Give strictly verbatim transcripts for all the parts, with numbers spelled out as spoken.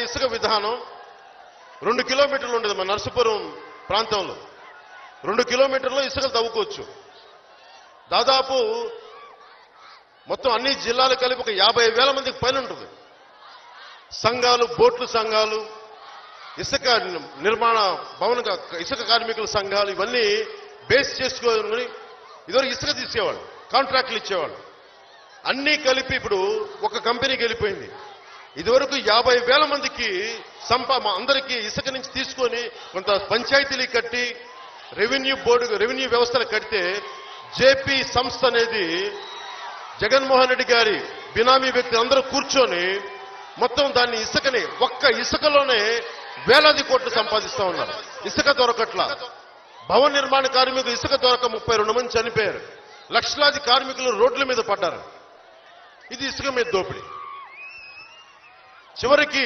ఇసుక విధానం రెండు కిలోమీటర్లు ఉండేది మన నర్సాపురం ప్రాంతంలో. రెండు కిలోమీటర్లు ఇసుకలు తవ్వుకోవచ్చు. దాదాపు మొత్తం అన్ని జిల్లాలు కలిపి ఒక యాభై వేల మందికి పైన ఉంటుంది. సంఘాలు, బోట్లు సంఘాలు, ఇసుక నిర్మాణ భవన ఇసుక కార్మికుల సంఘాలు ఇవన్నీ బేస్ చేసుకొని ఇదివరకు ఇసుక తీసేవాళ్ళు, కాంట్రాక్టులు ఇచ్చేవాళ్ళు. అన్నీ కలిపి ఇప్పుడు ఒక కంపెనీకి వెళ్ళిపోయింది. ఇదివరకు యాభై వేల మందికి సంపా అందరికీ ఇసుక నుంచి తీసుకొని కొంత పంచాయతీలు కట్టి రెవెన్యూ బోర్డు రెవెన్యూ వ్యవస్థలు కడితే జేపీ సంస్థ అనేది జగన్మోహన్ రెడ్డి గారి బినామీ వ్యక్తులు అందరూ కూర్చొని మొత్తం దాన్ని ఇసుకని ఒక్క ఇసుకలోనే వేలాది కోట్లు సంపాదిస్తా ఉన్నారు. ఇసుక దొరకట్ల భవన నిర్మాణ కార్మికులు ఇసుక దొరక ముప్పై రెండు మంది చనిపోయారు. లక్షలాది కార్మికులు రోడ్ల మీద పడ్డారు. ఇది ఇసుక మీద దోపిడీ. చివరికి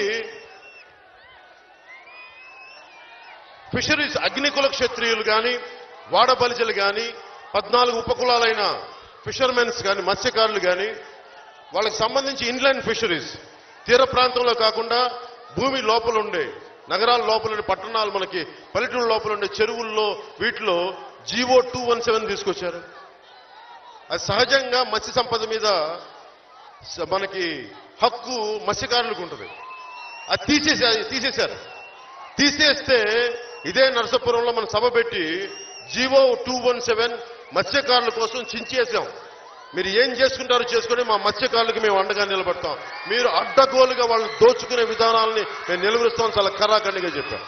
ఫిషరీస్ అగ్నికుల క్షత్రియులు కానీ, వాడబలిజలు కానీ, పద్నాలుగు ఉపకులాలైన ఫిషర్మెన్స్ కానీ, మత్స్యకారులు కానీ, వాళ్ళకి సంబంధించి ఇన్లాండ్ ఫిషరీస్ తీర ప్రాంతంలో కాకుండా భూమి లోపల ఉండే నగరాల లోపల ఉండే పట్టణాలు మనకి పల్లెటూరు లోపల ఉండే చెరువుల్లో వీటిలో జీవో టూ వన్ సెవెన్ తీసుకొచ్చారు. అది సహజంగా మత్స్య సంపద మీద మనకి హక్కు మత్స్యకారులకు ఉంటుంది. అది తీసేసా తీసేశారు. తీసేస్తే ఇదే నరసాపురంలో మనం సభ పెట్టి జీవో టూ వన్ సెవెన్ మత్స్యకారుల కోసం చించేసాం. మీరు ఏం చేసుకుంటారో చేసుకుని మా మత్స్యకారులకు మేము అండగా నిలబడతాం. మీరు అడ్డగోలుగా వాళ్ళు దోచుకునే విధానాలని మేము నిలువరిస్తాం. చాలా కరాఖండిగా చెప్పాం.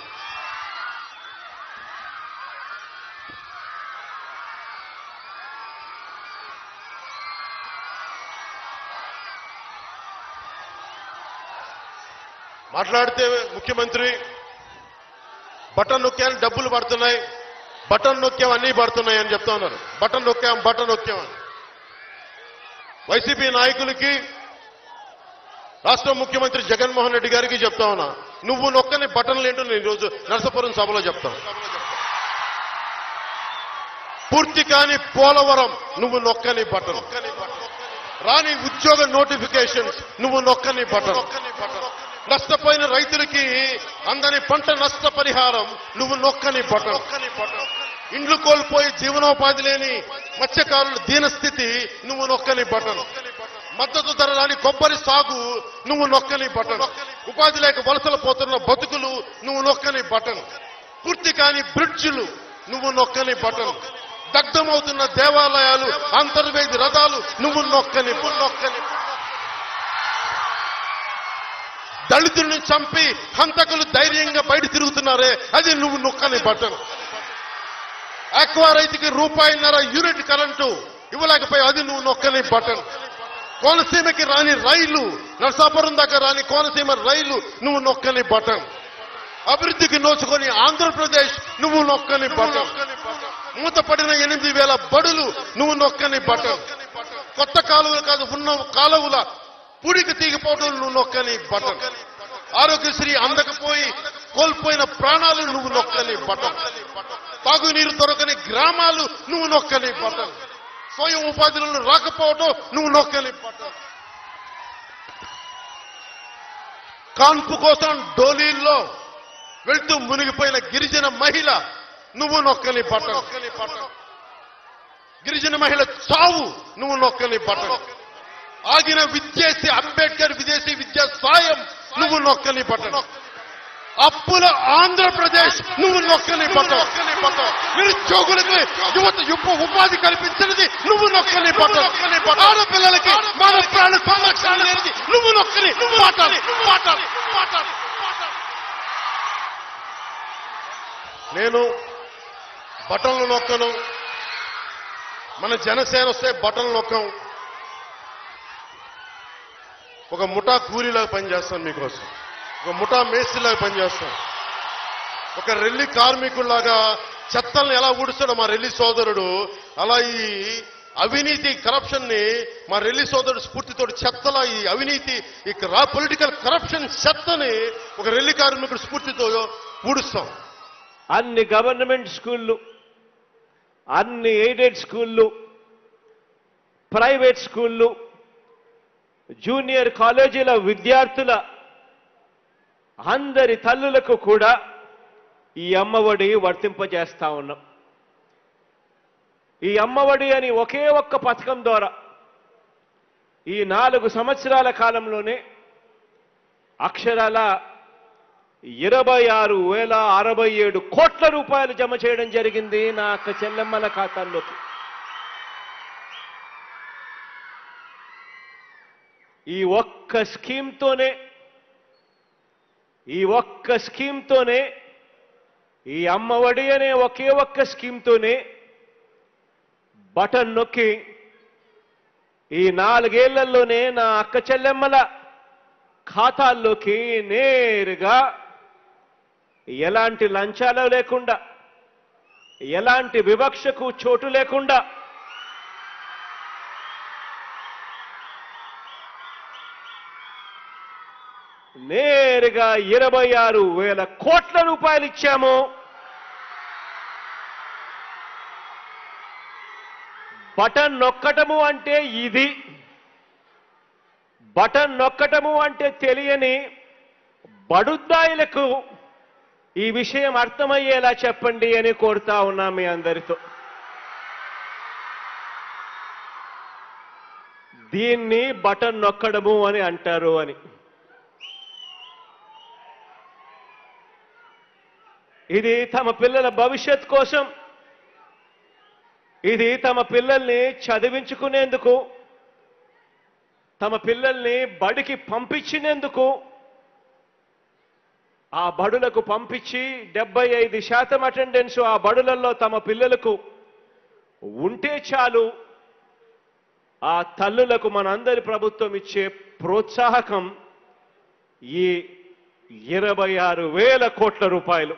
మాట్లాడితే ముఖ్యమంత్రి బటన్ నొక్కాను డబ్బులు పడుతున్నాయి, బటన్ నొక్కాం అన్నీ పడుతున్నాయి అని చెప్తా ఉన్నారు. బటన్ నొక్కాం బటన్ నొక్కాం అని వైసీపీ నాయకులకి, రాష్ట్ర ముఖ్యమంత్రి జగన్మోహన్ రెడ్డి గారికి చెప్తా ఉన్నా, నువ్వు నొక్కని బటన్లు ఏంటో నేను ఈరోజు నరసాపురం సభలో చెప్తాను. పూర్తి కాని పోలవరం నువ్వు నొక్కని బటన్, రాని ఉద్యోగ నోటిఫికేషన్స్ నువ్వు నొక్కని బటన్, నష్టపోయిన రైతులకి అందని పంట నష్ట పరిహారం నువ్వు నొక్కని బటన్, ఇండ్లు కోల్పోయి జీవనోపాధి లేని మత్స్యకారుల దీనస్థితి నువ్వు నొక్కని బటన్, మద్దతు ధర రాని కొబ్బరి సాగు నువ్వు నొక్కని బటన్, ఉపాధి లేక వలసలు పోతున్న బతుకులు నువ్వు నొక్కని బటన్, పూర్తి కాని బ్రిడ్జిలు నువ్వు నొక్కని బటన్, దగ్ధమవుతున్న దేవాలయాలు అంతర్వేది రథాలు నువ్వు నొక్కని నొక్కని దళితుల్ని చంపి హంతకులు ధైర్యంగా బయట తిరుగుతున్నారే అది నువ్వు నొక్కని బటన్, ఆక్వా రైతుకి రూపాయిన్నర యూనిట్ కరెంటు ఇవ్వలేకపోయి అది నువ్వు నొక్కని బటన్, కోనసీమకి రాని రైలు నరసాపురం దాకా రాని కోనసీమ రైలు నువ్వు నొక్కని బటన్, అభివృద్ధికి నోచుకొని ఆంధ్రప్రదేశ్ నువ్వు నొక్కని బటన్, మూతపడిన ఎనిమిది వేల బడులు నువ్వు నొక్కని బటన్, కొత్త కాలువలు కాదు ఉన్న కాలువల పూడికి తీగిపోవడం నువ్వు నొక్కని బటన్, ఆరోగ్యశ్రీ అందకపోయి కోల్పోయిన ప్రాణాలు నువ్వు నొక్కని బటన్, తాగునీరు దొరకని గ్రామాలు నువ్వు నొక్కని బటన్, స్వయం ఉపాధులను రాకపోవడం నువ్వు నొక్కని బటన్, కాన్పు కోసం డోలీల్లో వెళ్తూ మునిగిపోయిన గిరిజన మహిళ నువ్వు నొక్కని బటన్, గిరిజన మహిళ చావు నువ్వు నొక్కని బటన్, ఆగిన విద్యేసి అంబేద్కర్ విదేశీ విద్యా సాయం నువ్వు నొక్కని బటన్, అప్పుల ఆంధ్రప్రదేశ్ నువ్వు నొక్కని బటన్, నిరుద్యోగులకు యువత యువ ఉపాధి కల్పించినది నువ్వు నొక్కని బటన్, ఆడపిల్లలకి మన ప్రాణ సంరక్షణ లేనిది నువ్వు నొక్కని బటన్. నేను బటన్లు నొక్కను, మన జనసేన వస్తే బటన్లు నొక్కం. ఒక ముఠా కూలీలాగా పనిచేస్తాను మీకోసం, ఒక ముఠా మేస్త్రిలాగా పనిచేస్తాను, ఒక రెల్లి కార్మికుల్లాగా చెత్తల్ని ఎలా ఊడుస్తాడో మా రెల్లి సోదరుడు అలా ఈ అవినీతి కరప్షన్ ని మా రెల్లి సోదరుడు స్ఫూర్తితో చెత్తలా ఈ అవినీతి ఈ రా పొలిటికల్ కరప్షన్ చెత్తని ఒక రెల్లి కార్మికుడు స్ఫూర్తితో ఊడుస్తాం. అన్ని గవర్నమెంట్ స్కూళ్ళు, అన్ని ఎయిడెడ్ స్కూళ్ళు, ప్రైవేట్ స్కూళ్ళు, జూనియర్ కాలేజీల విద్యార్థుల అందరి తల్లులకు కూడా ఈ అమ్మఒడి వర్తింపజేస్తా ఉన్నాం. ఈ అమ్మఒడి అని ఒకే ఒక్క పథకం ద్వారా ఈ నాలుగు సంవత్సరాల కాలంలోనే అక్షరాల ఇరవై ఆరు వేల అరవై ఏడు కోట్ల రూపాయలు జమ చేయడం జరిగింది నా అక్క చెల్లెమ్మల ఖాతాల్లోకి. ఈ ఒక్క స్కీమ్తోనే ఈ ఒక్క స్కీమ్తోనే ఈ అమ్మఒడి అనే ఒకే ఒక్క స్కీమ్తోనే బటన్ నొక్కి ఈ నాలుగేళ్లలోనే నా అక్క చెల్లెమ్మల ఖాతాల్లోకి నేరుగా ఎలాంటి లంచాలు లేకుండా, ఎలాంటి వివక్షకు చోటు లేకుండా నేరుగా ఇరవై ఆరు వేల కోట్ల రూపాయలు ఇచ్చాము. బటన్ నొక్కటము అంటే ఇది, బటన్ నొక్కటము అంటే తెలియని బడుద్దాయిలకు ఈ విషయం అర్థమయ్యేలా చెప్పండి అని కోరుతా ఉన్నా మీ అందరితో. దీన్ని బటన్ నొక్కడము అని అంటారు అని. ఇది తమ పిల్లల భవిష్యత్ కోసం, ఇది తమ పిల్లల్ని చదివించుకునేందుకు, తమ పిల్లల్ని బడికి పంపించినందుకు, ఆ బడులకు పంపించి డెబ్బై ఐదు శాతం అటెండెన్స్ ఆ బడులలో తమ పిల్లలకు ఉంటే చాలు, ఆ తల్లులకు మనందరి ప్రభుత్వం ఇచ్చే ప్రోత్సాహకం ఈ ఇరవై ఆరు వేల కోట్ల రూపాయలు.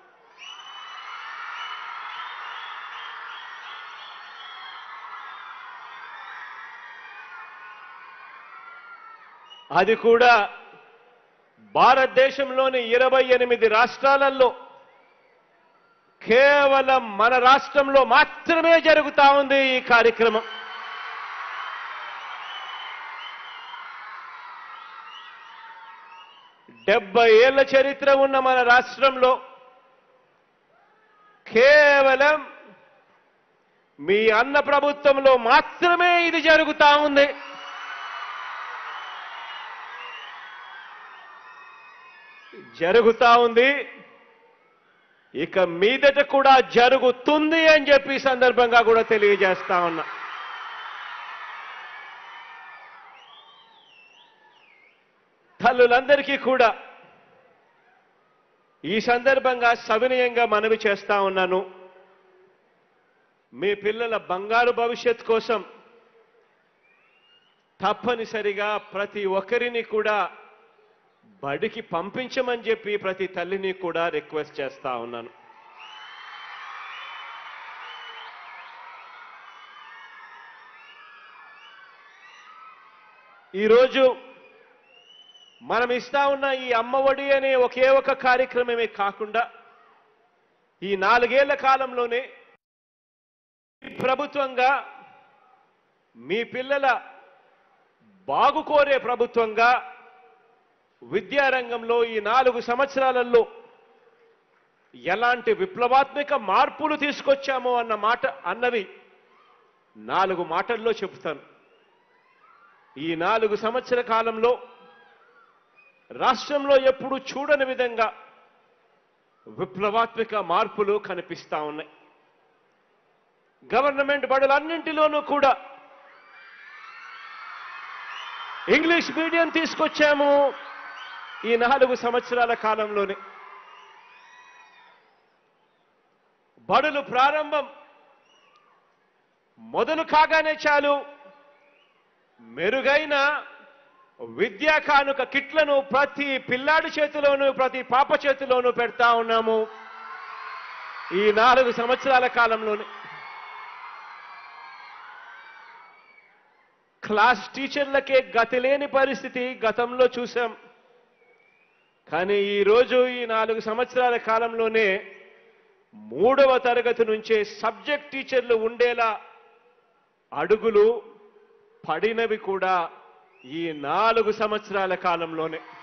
అది కూడా భారతదేశంలోని ఇరవై ఎనిమిది రాష్ట్రాలలో కేవలం మన రాష్ట్రంలో మాత్రమే జరుగుతా ఉంది ఈ కార్యక్రమం. డెబ్బై ఏళ్ల చరిత్ర ఉన్న మన రాష్ట్రంలో కేవలం మీ అన్న ప్రభుత్వంలో మాత్రమే ఇది జరుగుతా ఉంది. జరుగుతా ఉంది, ఇక మీదట కూడా జరుగుతుంది అని చెప్పి ఈ సందర్భంగా కూడా తెలియజేస్తా ఉన్నా. తల్లులందరికీ కూడా ఈ సందర్భంగా సవినయంగా మనవి చేస్తా ఉన్నాను. మీ పిల్లల బంగారు భవిష్యత్ కోసం తప్పనిసరిగా ప్రతి ఒక్కరిని కూడా బడికి పంపించమని చెప్పి ప్రతి తల్లిని కూడా రిక్వెస్ట్ చేస్తా ఉన్నాను. ఈరోజు మనం ఇస్తా ఉన్న ఈ అమ్మఒడి అనే ఒకే ఒక కార్యక్రమమే కాకుండా ఈ నాలుగేళ్ల కాలంలోనే ప్రభుత్వంగా మీ పిల్లల బాగు కోరే ప్రభుత్వంగా విద్యారంగంలో ఈ నాలుగు సంవత్సరాలలో ఎలాంటి విప్లవాత్మక మార్పులు తీసుకొచ్చామో అన్న మాట అన్నవి నాలుగు మాటల్లో చెబుతాను. ఈ నాలుగు సంవత్సర కాలంలో రాష్ట్రంలో ఎప్పుడూ చూడని విధంగా విప్లవాత్మక మార్పులు కనిపిస్తా ఉన్నాయి. గవర్నమెంట్ బడులన్నింటిలోనూ కూడా ఇంగ్లీష్ మీడియం తీసుకొచ్చాము. ఈ నాలుగు సంవత్సరాల కాలంలోనే బడులు ప్రారంభం మొదలు కాగానే చాలు మెరుగైన విద్యా కానుక కిట్లను ప్రతి పిల్లాడి చేతిలోనూ ప్రతి పాప చేతిలోనూ పెడతా ఉన్నాము. ఈ నాలుగు సంవత్సరాల కాలంలోనే క్లాస్ టీచర్లకే గతి లేని పరిస్థితి గతంలో చూశాం. కానీ ఈరోజు ఈ నాలుగు సంవత్సరాల కాలంలోనే మూడవ తరగతి నుంచే సబ్జెక్ట్ టీచర్లు ఉండేలా అడుగులు పడినవి కూడా ఈ నాలుగు సంవత్సరాల కాలంలోనే.